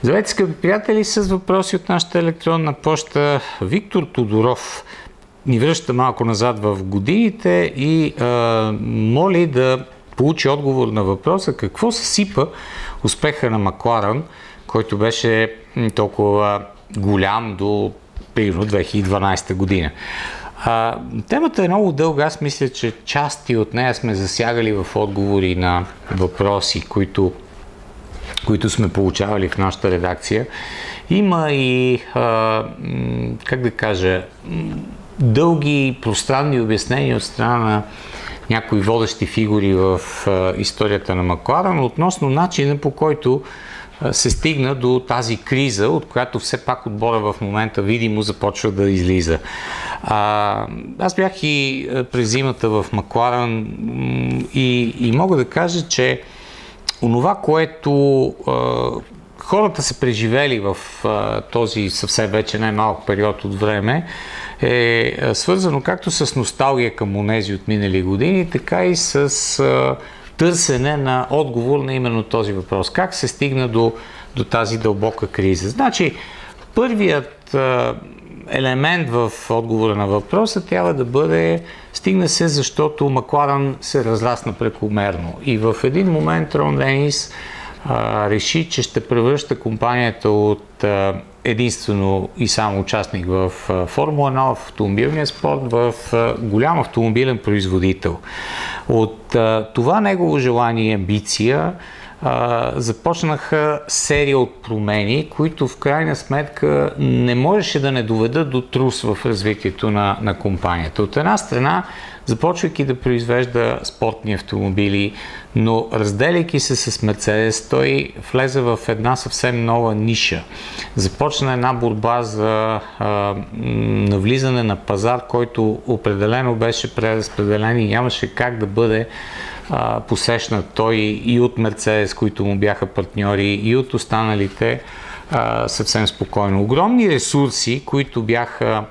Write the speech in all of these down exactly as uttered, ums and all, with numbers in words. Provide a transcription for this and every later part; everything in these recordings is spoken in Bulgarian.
Здравейте, скъпи приятели, с въпроси от нашата електронна поща. Виктор Тодоров ни връща малко назад в годините и а, моли да получи отговор на въпроса какво съсипа успеха на Макларен, който беше толкова голям до примерно две хиляди и дванадесета година. А, темата е много дълга. Аз мисля, че части от нея сме засягали в отговори на въпроси, които които сме получавали в нашата редакция. Има и, а, как да кажа, дълги пространни обяснения от страна на някои водещи фигури в а, историята на Макларен относно начина, по който а, се стигна до тази криза, от която все пак отбора в момента видимо започва да излиза. А, аз бях и през зимата в Макларен и, и мога да кажа, че онова, което а, хората са преживели в а, този съвсем вече най-малък период от време, е а, свързано както с носталгия към онези от минали години, така и с а, търсене на отговор на именно този въпрос. Как се стигна до, до тази дълбока криза? Значи, първият а, елемент в отговора на въпроса трябва да бъде стигна се, защото Макларен се разрасна прекомерно. И в един момент Рон Денис а, реши, че ще превръща компанията от а, единствено и само участник в а, Формула едно, в автомобилния спорт, в а, голям автомобилен производител. От а, това негово желание и амбиция Uh, започнаха серия от промени, които в крайна сметка не можеше да не доведат до трус в развитието на, на компанията. От една страна, започвайки да произвежда спортни автомобили, но разделяйки се с Мерцедес, той влезе в една съвсем нова ниша. Започна една борба за а, навлизане на пазар, който определено беше преразпределен и нямаше как да бъде посрещнат той и от Мерцедес, които му бяха партньори, и от останалите а, съвсем спокойно. Огромни ресурси, които бяха,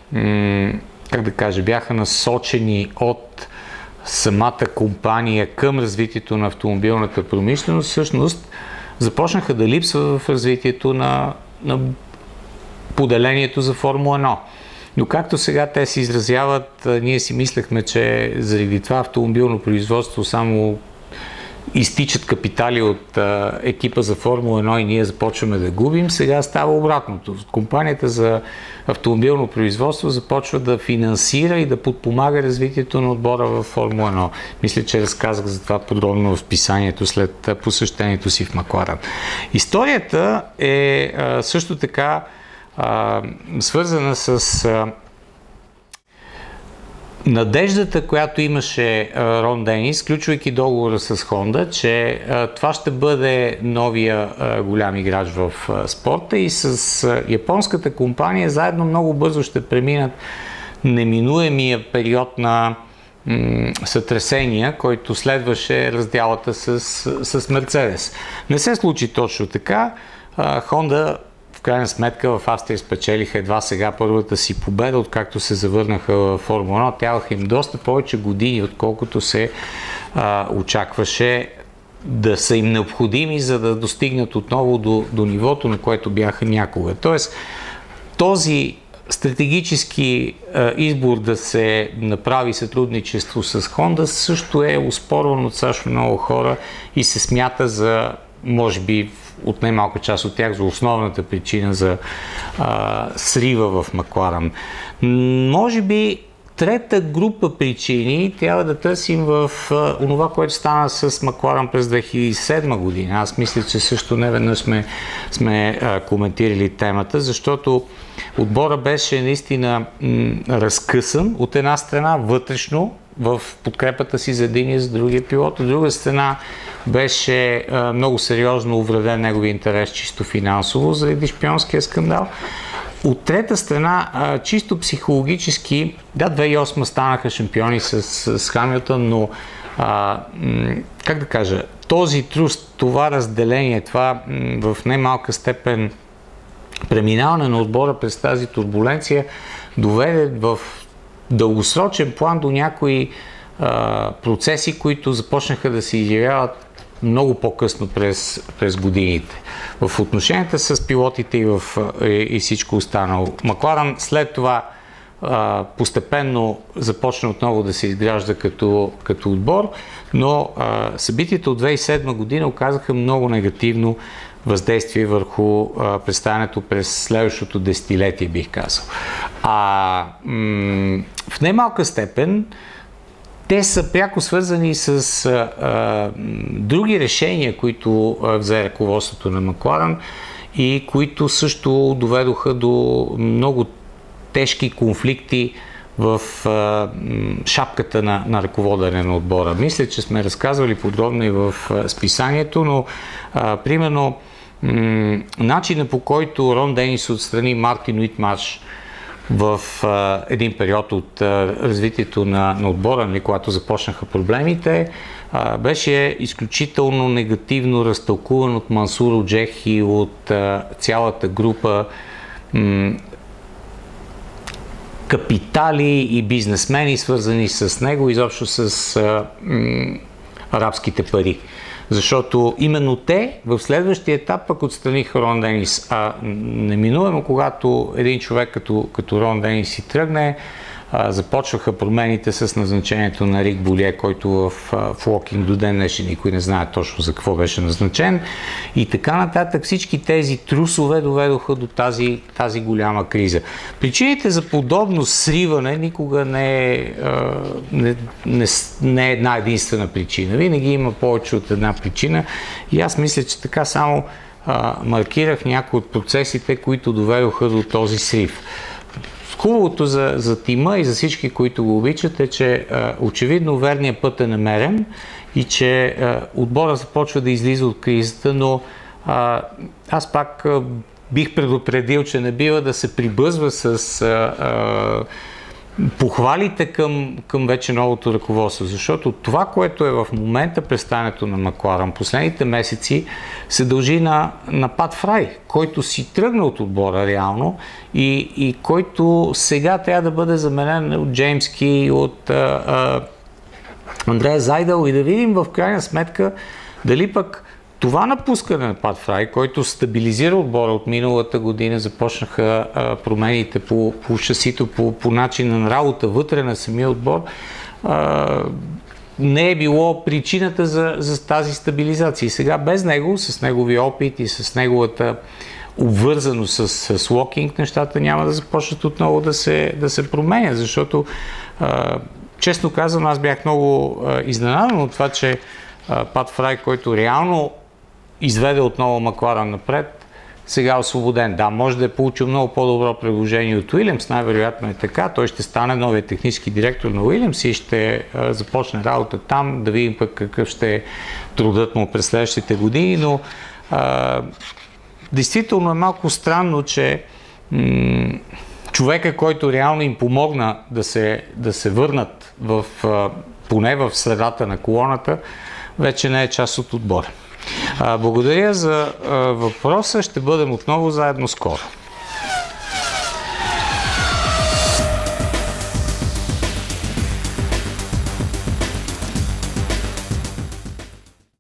м- как да кажа, бяха насочени от самата компания към развитието на автомобилната промишленост, всъщност започнаха да липсват в развитието на, на поделението за Формула едно. Но както сега те се изразяват, ние си мислехме, че заради това автомобилно производство само изтичат капитали от а, екипа за Формула едно и ние започваме да губим. Сега става обратното. Компанията за автомобилно производство започва да финансира и да подпомага развитието на отбора в Формула едно. Мисля, че разказах за това подробно в писанието след посещението си в Макларен. Историята е а, също така Uh, свързана с uh, надеждата, която имаше uh, Рон Денис, сключвайки договора с Honda, че uh, това ще бъде новия uh, голям играч в uh, спорта и с uh, японската компания заедно много бързо ще преминат неминуемия период на м- сътресения, който следваше разделата с, с Мерцедес. Не се случи точно така. Uh, Honda в крайна сметка в Австрия спечелиха едва сега първата си победа, откакто се завърнаха в Формула едно. Трябваха им доста повече години, отколкото се а, очакваше да са им необходими, за да достигнат отново до, до нивото, на което бяха някога. Тоест, този стратегически а, избор да се направи сътрудничество с Honda също е оспорван от също много хора и се смята за, може би, от най-малка част от тях за основната причина за а, срива в Макларен. Може би трета група причини трябва да търсим в а, онова, което стана с Макларен през две хиляди и седма година. Аз мисля, че също неведнъж сме, сме а, коментирали темата, защото отбора беше наистина м, разкъсан от една страна вътрешно в подкрепата си за един и за другия пилот, от друга страна беше а, много сериозно увреден неговия интерес чисто финансово заради шпионския скандал. От трета страна, а, чисто психологически, да, две хиляди и осма станаха шампиони с, с Хамилтън, но а, м- как да кажа, този трус, това разделение, това м- в немалка степен преминаване на отбора през тази турбуленция доведе в дългосрочен план до някои а, процеси, които започнаха да се изявяват много по-късно през, през годините. В отношенията с пилотите и, в, и, и всичко останало. Макларен след това а, постепенно започна отново да се изгражда като, като отбор, но а, събитията от две хиляди и седма година оказаха много негативно въздействие върху а, представянето през следващото десетилетие, бих казал. А м- в немалка степен те са пряко свързани с а, а, други решения, които а, взе ръководството на Макларен и които също доведоха до много тежки конфликти в а, шапката на, на ръководене на отбора. Мисля, че сме разказвали подробно и в а, списанието, но а, примерно м- начина, по който Рон Денис отстрани Мартин Уитмарш в а, един период от а, развитието на, на отбора, нали, когато започнаха проблемите, а, беше изключително негативно разтълкуван от Мансур Оджех и от а, цялата група м- капитали и бизнесмени, свързани с него, изобщо с а, м- арабските пари. Защото именно те в следващия етап пък отстраниха Рон Денис. А неминуемо, когато един човек като, като Рон Денис си тръгне, а, започваха промените с назначението на Рик Болие, който в, в Локинг до ден днешен никой не знае точно за какво беше назначен. И така нататък всички тези трусове доведоха до тази, тази голяма криза. Причините за подобно сриване никога не е, не, не, не е една единствена причина. Винаги има повече от една причина и аз мисля, че така само а, маркирах някои от процесите, които доведоха до този срив. Хубавото за, за тима и за всички, които го обичат, е, че а, очевидно верният път е намерен и че а, отбора започва да излиза от кризата, но а, аз пак а, бих предупредил, че не бива да се прибързва с а, а, похвалите към, към вече новото ръководство, защото това, което е в момента представянето на Макларен последните месеци, се дължи на, на Пат Фрай, който си тръгна от отбора реално и, и който сега трябва да бъде заменен от Джеймс Ки, от а, а, Андрея Зайдъл и да видим в крайна сметка дали пък това напускане на Пат Фрай, който стабилизира отбора от миналата година, започнаха а, промените по, по шасито, по, по начина на работа вътре на самия отбор, а, не е било причината за, за тази стабилизация. И сега без него, с неговия опит и с неговата обвързаност с, с Локинг, нещата няма да започнат отново да се, да се променят, защото а, честно казвам, аз бях много а, изненадан от това, че а, Пат Фрай, който реално изведе отново Макларен напред, сега е освободен. Да, може да е получил много по-добро предложение от Уилямс, най-вероятно е така. Той ще стане новия технически директор на Уилямс и ще а, започне работа там, да видим пък какъв ще е трудът му през следващите години, но а, действително е малко странно, че м- човека, който реално им помогна да се, да се върнат в, а, поне в средата на колоната, вече не е част от отбора. Благодаря за въпроса. Ще бъдем отново заедно скоро.